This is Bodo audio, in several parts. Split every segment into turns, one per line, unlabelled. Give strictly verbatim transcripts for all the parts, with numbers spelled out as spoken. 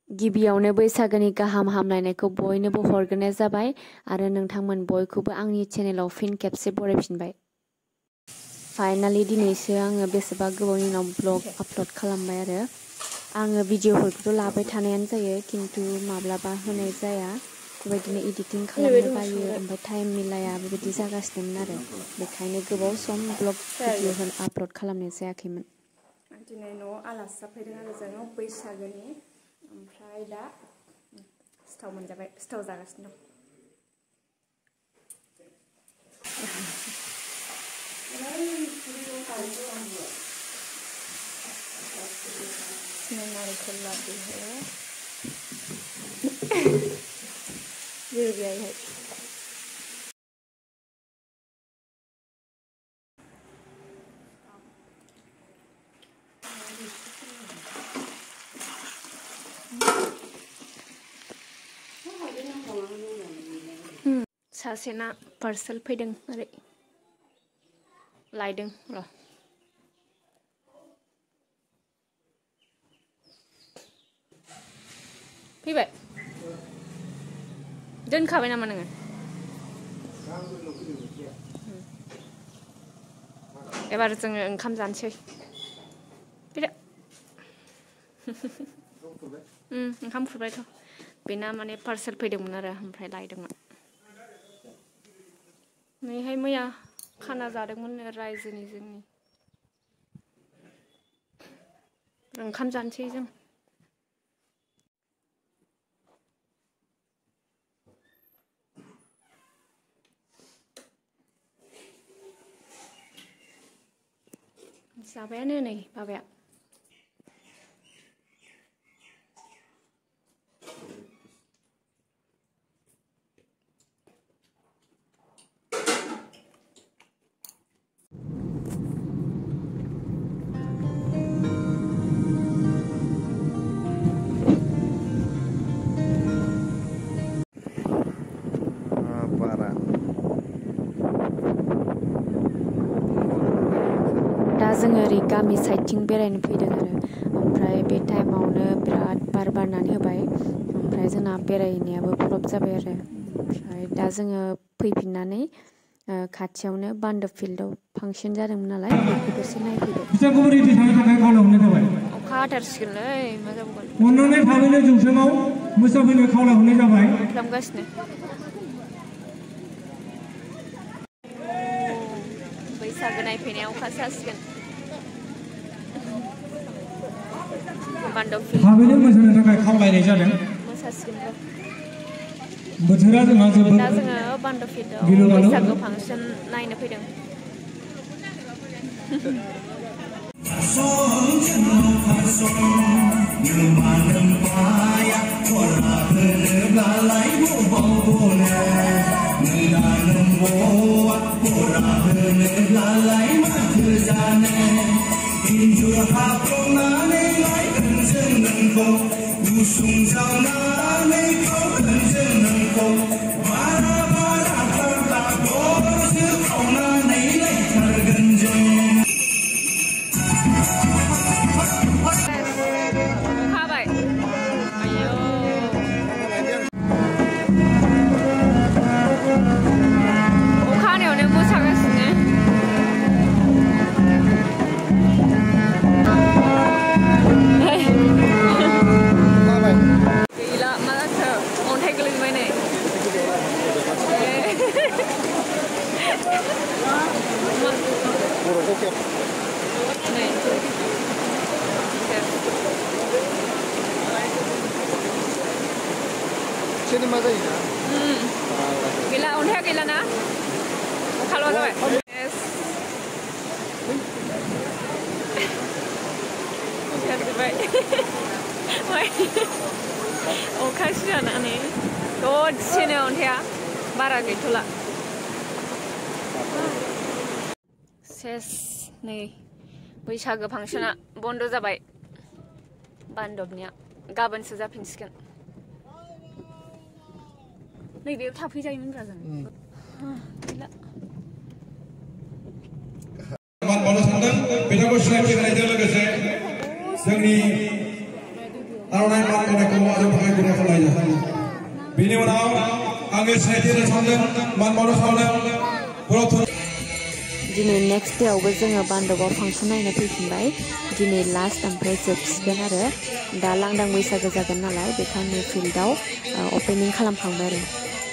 गिबियावनो बैसागोनि गाहाम हामलायनायखौ बयनोबो हरग्रोनाय जाबाय आरो नोंथांमोन बयखौबो आंनि चेनेलाव फिन खेबसे बरायफिनबाय। फाइनालि दिनैसो आङो बेसेबा गोबावनि उनाव ब्लग आपल'ड खालामबाय आरो आङो भिडिअफोरखौथ' लाबाय थानायानो जायो खिन्थु माब्लाबा होनाय जाया बेबायदिनो एडिटिं खालामनो बायो ओमफ्राय टाइम मिलाया बेबायदि जागासिनोमोन आरो बेखायनो गोबाव सम ब्लग भिडिअ आपल'ड खालामनाय जायाखैमोन।
दिनै न'आव आलासि जाफैदों आरो जोङो बैसागोनि ओमफ्राय दा सिथाव मोनजाबाय सिथाव जागासिनो दं। नारेंखल लादु है जेबो गैयाहाय सासेना पार्सेल फैदों ओरै लायदों र' फैबाय दोनखाबाय नामा नोङो एबार जोङो ओंखाम जानोसै फैदो ओंखाम खुरबायथ' बेना माने पार्सेल फैदोंमोन आरो ओमफ्राय लायदोंमोन नैहाय मैया खाना जादोंमोन रायजोनि जोंनि ओंखाम जानोसै जों जाबायानो नै बाबाया दा जोङो ओरै गामि साइडथिं बेरायनो फैदों आरो ओमफ्राय बे टाइमावनो बिराद बार बारनानै होबाय ओमफ्राय जोंना बेरायनायाबो फ्लप जाबाय आरो ओमफ्राय दा जोङो फैफिननानै खाथियावनो बान्दो फिल्डआव फांसन जादोंमोन नालाय बेखौ दसे नायफैबाय। अखा हाथारसिगोनलै मा जाबावगोन
अननानै थाबैनो जौस्राङाव मोसाफैनो खावलायहरनाय जाबाय
खालामगासिनो बैसागो नायफैनायाव अखासो हासिगोन बान्दो फिल्ड
थाबैनो मोसानो थाखाय खावलायनाय जादों
मोसासिगोन
बोथोरा जोंहा जोबोद
दा जोङो बान्दो फिल्डआव बैसागो फांसन नायनो फैदों
सिनेमा जायोना
गैला अन्थाइआ गैला ना अखाल' जाबाय अखा सिजानानै दसेनो अन्थाइआ बारा गैथ'ला सेस नै बैसागो फांसना बन्द जाबाय बान्दबनिया गाबोनसो जाफिनसिगोन नैबेयाव थाफैजायोमोनब्रा जों गैला
मावनो सानदों बिथांखौ सिनायथि होनायजों लोगोसे जोंनि
आर'नाइ मान बावनायखौ आरो थाखाय गुरै खालामनाय जायो बेनि उनाव आंनि सिनायथि सानदों मान बावनो खालामदों बर'
दिनै नेक्स्ट डेआवबो जोङो बान्दोबाव फांसन नायनो फैफिनबाय दिनै लास्ट ओमफ्राय जोबसिगोन आरो दा लांदां बैसागो जागोन नालाय बेखायनो फिल्डआव अपेनिं खालामखांबाय आरो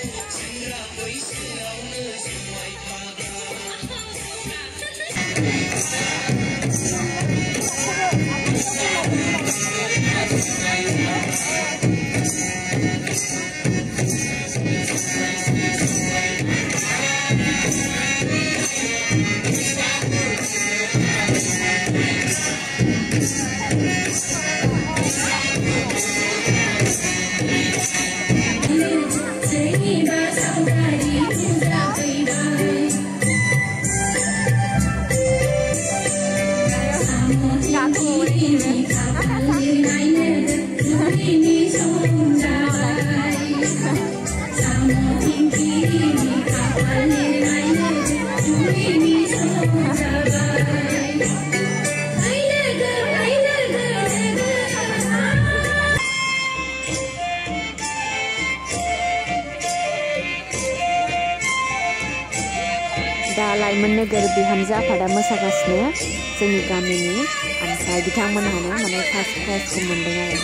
दा लाइमोन नोगोर बिहामजो आफादा मोसागासिनो जोंनि गामिनि ओमफ्राय बिथांमोनहानो माने फार्स्ट प्राइजखौ मोनदों आरो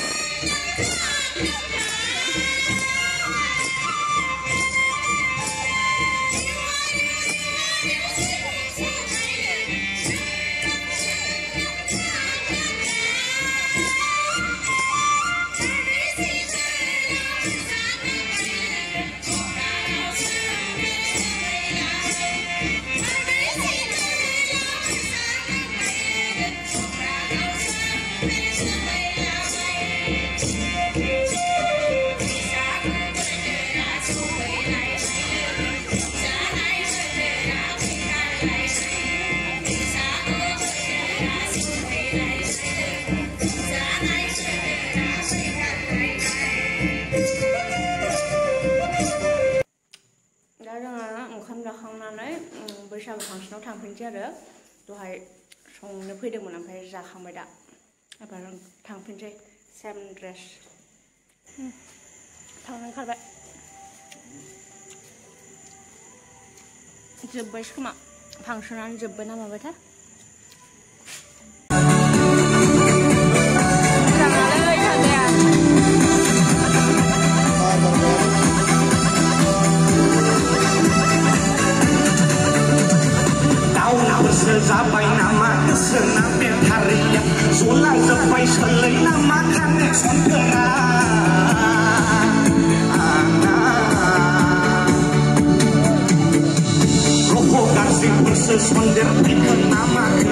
बैसागु फांसनाव थांफिनसै आरो दहाय संनो फैदोंमोन ओमफ्राय जाखांबाय दा एबार थांफिनसै सेम ड्रेस थांनो ओंखारबाय जोब्बायसो खोमा फांसनानो जोब्बाय ना माबायथाय
जाबाय नामा गोसोना बेटारिया जलांजोब्बाय सोलै नामा कानेक्सनफोरा ग्रह गाज्रिफोरसो सन्देरफैगोन नामा